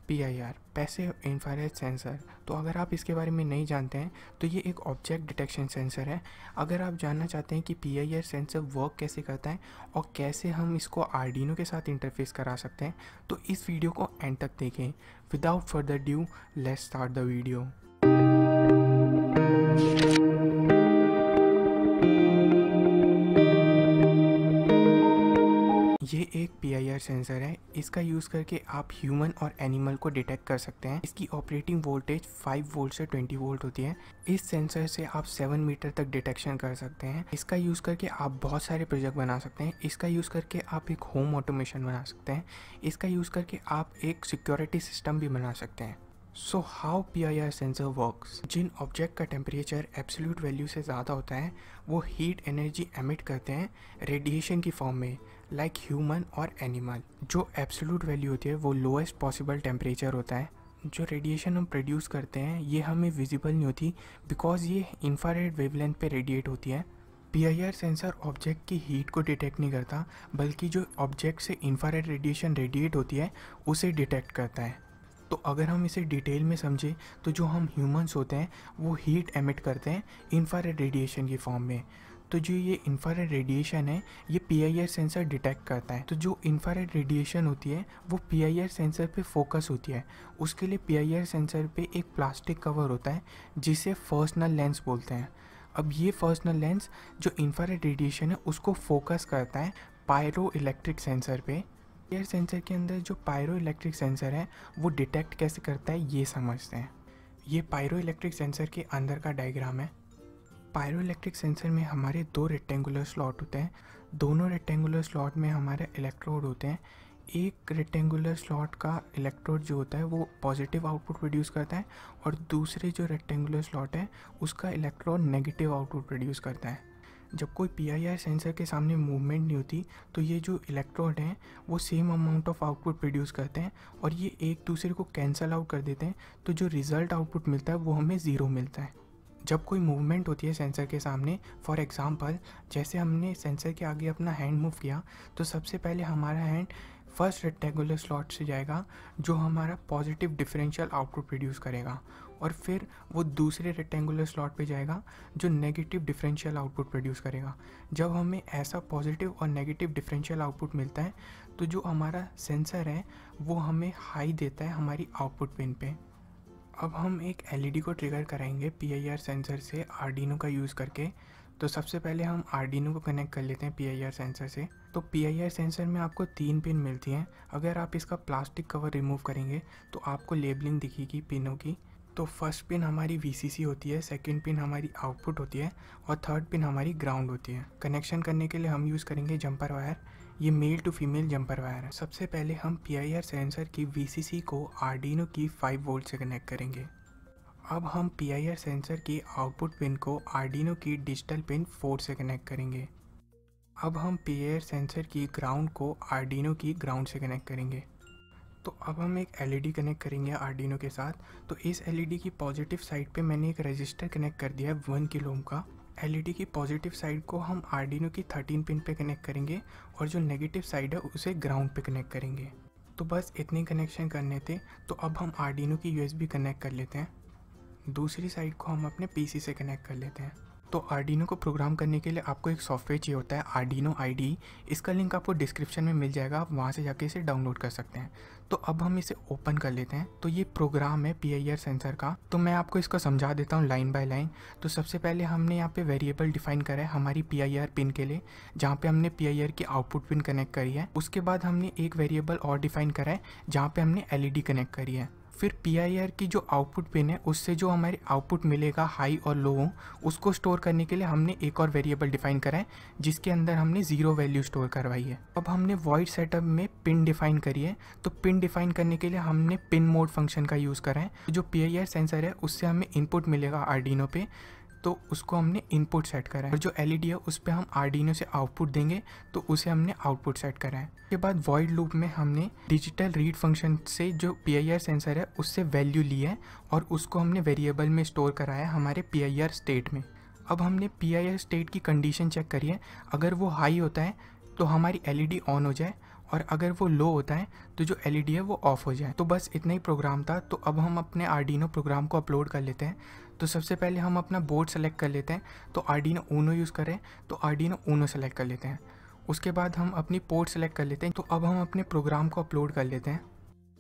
PIR passive infrared sensor. तो अगर आप इसके बारे में नहीं जानते हैं तो ये एक ऑब्जेक्ट डिटेक्शन सेंसर है। अगर आप जानना चाहते हैं कि PIR सेंसर वर्क कैसे करता है और कैसे हम इसको आर्डिनो के साथ इंटरफेस करा सकते हैं तो इस वीडियो को एंड तक देखें। Without further due let's start the video. ये एक PIR सेंसर है। इसका यूज़ करके आप ह्यूमन और एनिमल को डिटेक्ट कर सकते हैं। इसकी ऑपरेटिंग वोल्टेज 5 वोल्ट से 20 वोल्ट होती है। इस सेंसर से आप 7 मीटर तक डिटेक्शन कर सकते हैं। इसका यूज़ करके आप बहुत सारे प्रोजेक्ट बना सकते हैं। इसका यूज़ करके आप एक होम ऑटोमेशन बना सकते हैं। इसका यूज़ करके आप एक सिक्योरिटी सिस्टम भी बना सकते हैं। So how PIR sensor works. जिन ऑब्जेक्ट का टेम्परेचर एब्सोल्यूट वैल्यू से ज़्यादा होता है वो हीट एनर्जी एमिट करते हैं रेडिएशन की फॉर्म में, लाइक ह्यूमन और एनिमल। जो एब्सोल्यूट वैल्यू होती है वो लोएस्ट पॉसिबल टेम्परेचर होता है। जो रेडिएशन हम प्रोड्यूस करते हैं ये हमें विजिबल नहीं होती बिकॉज ये इंफ्रारेड वेवलेंथ पे रेडिएट होती है। PIR सेंसर ऑब्जेक्ट की हीट को डिटेक्ट नहीं करता बल्कि जो ऑब्जेक्ट से इंफ्रारेड रेडिएशन रेडिएट होती है उसे डिटेक्ट करता है। तो अगर हम इसे डिटेल में समझें तो जो हम ह्यूमंस होते हैं वो हीट एमिट करते हैं इंफ्रारेड रेडिएशन की फॉर्म में। तो जो ये इंफ्रारेड रेडिएशन है ये PIR सेंसर डिटेक्ट करता है। तो जो इंफ्रारेड रेडिएशन होती है वो PIR सेंसर पे फोकस होती है। उसके लिए PIR सेंसर पे एक प्लास्टिक कवर होता है जिसे फर्सनल लेंस बोलते हैं। अब ये फर्सनल लेंस जो इंफ्रारेड रेडिएशन है उसको फोकस करता है पायरो इलेक्ट्रिक सेंसर पे। PIR सेंसर के अंदर जो पायरो इलेक्ट्रिक सेंसर है वो डिटेक्ट कैसे करता है ये समझते हैं। ये पायरो इलेक्ट्रिक सेंसर के अंदर का डायग्राम है। पायरो इलेक्ट्रिक सेंसर में हमारे 2 रेक्टेंगुलर स्लॉट होते हैं। दोनों रेक्टेंगुलर स्लॉट में हमारे इलेक्ट्रोड होते हैं। एक रेक्टेंगुलर स्लॉट का इलेक्ट्रोड जो होता है वो पॉजिटिव आउटपुट प्रोड्यूस करता है और दूसरे जो रेक्टेंगुलर स्लॉट है उसका इलेक्ट्रोड नेगेटिव आउटपुट प्रोड्यूस करता है। जब कोई PIR सेंसर के सामने मूवमेंट नहीं होती तो ये जो इलेक्ट्रोड हैं वो same amount of output produce करते हैं और ये एक दूसरे को कैंसल आउट कर देते हैं। तो जो रिज़ल्ट आउटपुट मिलता है वो हमें ज़ीरो मिलता है। जब कोई मूवमेंट होती है सेंसर के सामने, फॉर एग्ज़ाम्पल जैसे हमने सेंसर के आगे अपना हैंड मूव किया तो सबसे पहले हमारा हैंड फर्स्ट रेक्टेंगुलर स्लॉट से जाएगा जो हमारा पॉजिटिव डिफरेंशियल आउटपुट प्रोड्यूस करेगा और फिर वो दूसरे रेक्टेंगुलर स्लॉट पे जाएगा जो नेगेटिव डिफरेंशियल आउटपुट प्रोड्यूस करेगा। जब हमें ऐसा पॉजिटिव और नेगेटिव डिफरेंशियल आउटपुट मिलता है तो जो हमारा सेंसर है वो हमें हाई देता है हमारी आउटपुट पिन पे। अब हम एक LED को ट्रिगर कराएंगे PIR सेंसर से आर्डिनो का यूज़ करके। तो सबसे पहले हम आर्डिनो को कनेक्ट कर लेते हैं PIR सेंसर से। तो PIR सेंसर में आपको 3 पिन मिलती हैं। अगर आप इसका प्लास्टिक कवर रिमूव करेंगे तो आपको लेबलिंग दिखेगी पिनों की। तो फर्स्ट पिन हमारी VCC होती है, सेकंड पिन हमारी आउटपुट होती है और थर्ड पिन हमारी ग्राउंड होती है। कनेक्शन करने के लिए हम यूज़ करेंगे जंपर वायर। ये male to female jumper wire है। सबसे पहले हम PIR सेंसर की VCC को आर्डिनो की 5 वोल्ट से कनेक्ट करेंगे। अब हम PIR सेंसर की आउटपुट पिन को आर्डिनो की डिजिटल पिन 4 से कनेक्ट करेंगे। अब हम PIR सेंसर की ग्राउंड को आर्डिनो की ग्राउंड से कनेक्ट करेंगे। तो अब हम एक LED कनेक्ट करेंगे आर्डिनो के साथ। तो इस LED की पॉजिटिव साइड पे मैंने एक रजिस्टर कनेक्ट कर दिया है 1 किलो ओम का। LED की पॉजिटिव साइड को हम आर्डिनो की 13 पिन पे कनेक्ट करेंगे और जो नेगेटिव साइड है उसे ग्राउंड पे कनेक्ट करेंगे। तो बस इतने कनेक्शन करने थे। तो अब हम आर्डिनो की USB कनेक्ट कर लेते हैं। दूसरी साइड को हम अपने PC से कनेक्ट कर लेते हैं। तो आर्डिनो को प्रोग्राम करने के लिए आपको एक सॉफ्टवेयर चाहिए होता है आर्डिनो IDE। इसका लिंक आपको डिस्क्रिप्शन में मिल जाएगा, आप वहाँ से जाके इसे डाउनलोड कर सकते हैं। तो अब हम इसे ओपन कर लेते हैं। तो ये प्रोग्राम है PIR सेंसर का। तो मैं आपको इसको समझा देता हूँ लाइन बाय लाइन। तो सबसे पहले हमने यहाँ पे वेरिएबल डिफाइन करा है हमारी PIR पिन के लिए, जहाँ पे हमने PIR की आउटपुट पिन कनेक्ट करी है। उसके बाद हमने एक वेरिएबल और डिफाइन करा है जहाँ पे हमने LED कनेक्ट करी है। फिर PIR की जो आउटपुट पिन है उससे जो हमारे आउटपुट मिलेगा हाई और लो, उसको स्टोर करने के लिए हमने एक और वेरिएबल डिफाइन करा है जिसके अंदर हमने 0 वैल्यू स्टोर करवाई है। अब हमने वॉइड सेटअप में पिन डिफाइन करी है। तो पिन डिफाइन करने के लिए हमने पिन मोड फंक्शन का यूज़ करा है। जो PIR सेंसर है उससे हमें इनपुट मिलेगा आर्डिनो पे, तो उसको हमने इनपुट सेट करा है। और जो LED है उस पर हम आर्डिनो से आउटपुट देंगे तो उसे हमने आउटपुट सेट करा है। उसके बाद वॉइड लूप में हमने डिजिटल रीड फंक्शन से जो PIR सेंसर है उससे वैल्यू ली है और उसको हमने वेरिएबल में स्टोर कराया है हमारे PIR स्टेट में। अब हमने PIR स्टेट की कंडीशन चेक करी है। अगर वो हाई होता है तो हमारी LED ऑन हो जाए और अगर वो लो होता है तो जो LED है वो ऑफ हो जाए। तो बस इतना ही प्रोग्राम था। तो अब हम अपने आर्डिनो प्रोग्राम को अपलोड कर लेते हैं। तो सबसे पहले हम अपना बोर्ड सेलेक्ट कर लेते हैं। तो आर्डिनो ऊनो यूज़ करें तो आर्डिनो ऊनो सेलेक्ट कर लेते हैं। उसके बाद हम अपनी पोर्ट सेलेक्ट कर लेते हैं। तो अब हम अपने प्रोग्राम को अपलोड कर लेते हैं।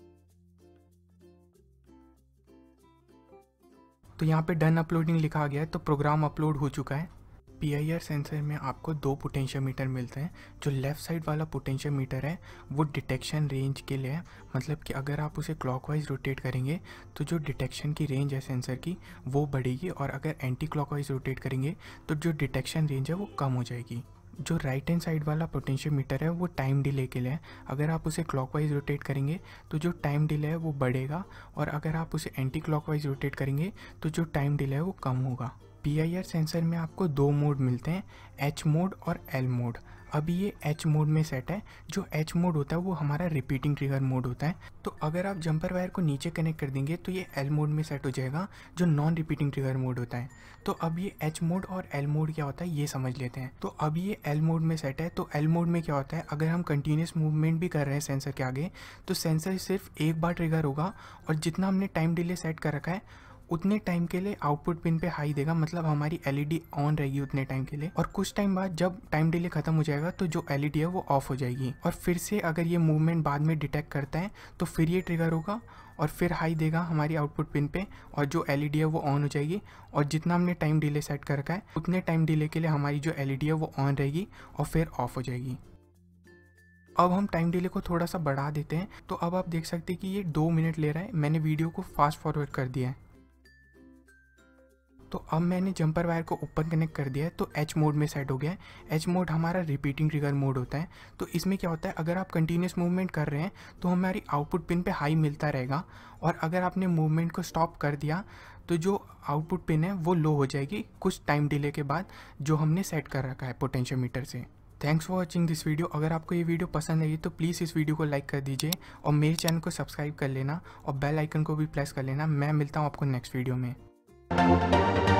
तो यहाँ पे डन अपलोडिंग लिखा गया है, तो प्रोग्राम अपलोड हो चुका है। PIR सेंसर में आपको 2 पोटेंशियोमीटर मिलते हैं। जो लेफ़्ट साइड वाला पोटेंशियोमीटर है वो डिटेक्शन रेंज के लिए है, मतलब कि अगर आप उसे क्लॉकवाइज रोटेट करेंगे तो जो डिटेक्शन की रेंज है सेंसर की वो बढ़ेगी, और अगर एंटी क्लॉकवाइज रोटेट करेंगे तो जो डिटेक्शन रेंज है वो कम हो जाएगी। जो राइट हैंड साइड वाला पोटेंशियोमीटर है वो टाइम डिले के लिए है। अगर आप उसे क्लॉकवाइज रोटेट करेंगे तो जो टाइम डिले है वो बढ़ेगा, और अगर आप उसे एंटी क्लॉकवाइज रोटेट करेंगे तो जो टाइम डिले है वो कम होगा। PIR सेंसर में आपको 2 मोड मिलते हैं, H मोड और L मोड। अभी ये H मोड में सेट है। जो H मोड होता है वो हमारा रिपीटिंग ट्रिगर मोड होता है। तो अगर आप जंपर वायर को नीचे कनेक्ट कर देंगे तो ये L मोड में सेट हो जाएगा, जो नॉन रिपीटिंग ट्रिगर मोड होता है। तो अब ये H मोड और L मोड क्या होता है ये समझ लेते हैं। तो अब ये L मोड में सेट है। तो L मोड में क्या होता है, अगर हम कंटिन्यूस मूवमेंट भी कर रहे हैं सेंसर के आगे तो सेंसर सिर्फ एक बार ट्रिगर होगा, और जितना हमने टाइम डिले सेट कर रखा है उतने टाइम के लिए आउटपुट पिन पे हाई देगा, मतलब हमारी LED ऑन रहेगी उतने टाइम के लिए। और कुछ टाइम बाद जब टाइम डिले खत्म हो जाएगा तो जो LED है वो ऑफ हो जाएगी, और फिर से अगर ये मूवमेंट बाद में डिटेक्ट करता है तो फिर ये ट्रिगर होगा और फिर हाई देगा हमारी आउटपुट पिन पे, और जो LED है वो ऑन हो जाएगी, और जितना हमने टाइम डिले सेट कर रखा है उतने टाइम डिले के लिए हमारी जो LED है वो ऑन रहेगी और फिर ऑफ हो जाएगी। अब हम टाइम डिले को थोड़ा सा बढ़ा देते हैं। तो अब आप देख सकते हैं कि ये 2 मिनट ले रहा है। मैंने वीडियो को फास्ट फॉरवर्ड कर दिया है। तो अब मैंने जंपर वायर को ऊपर कनेक्ट कर दिया है, तो H मोड में सेट हो गया है। H मोड हमारा रिपीटिंग ट्रिगर मोड होता है। तो इसमें क्या होता है, अगर आप कंटिन्यूस मूवमेंट कर रहे हैं तो हमारी आउटपुट पिन पे हाई मिलता रहेगा, और अगर आपने मूवमेंट को स्टॉप कर दिया तो जो आउटपुट पिन है वो लो हो जाएगी कुछ टाइम डिले के बाद, जो हमने सेट कर रखा है पोटेंशियोमीटर से। Thanks for watching this video. अगर आपको ये वीडियो पसंद आई तो प्लीज़ इस वीडियो को लाइक कर दीजिए, और मेरे चैनल को सब्सक्राइब कर लेना, और बेल आइकन को भी प्रेस कर लेना। मैं मिलता हूँ आपको नेक्स्ट वीडियो में।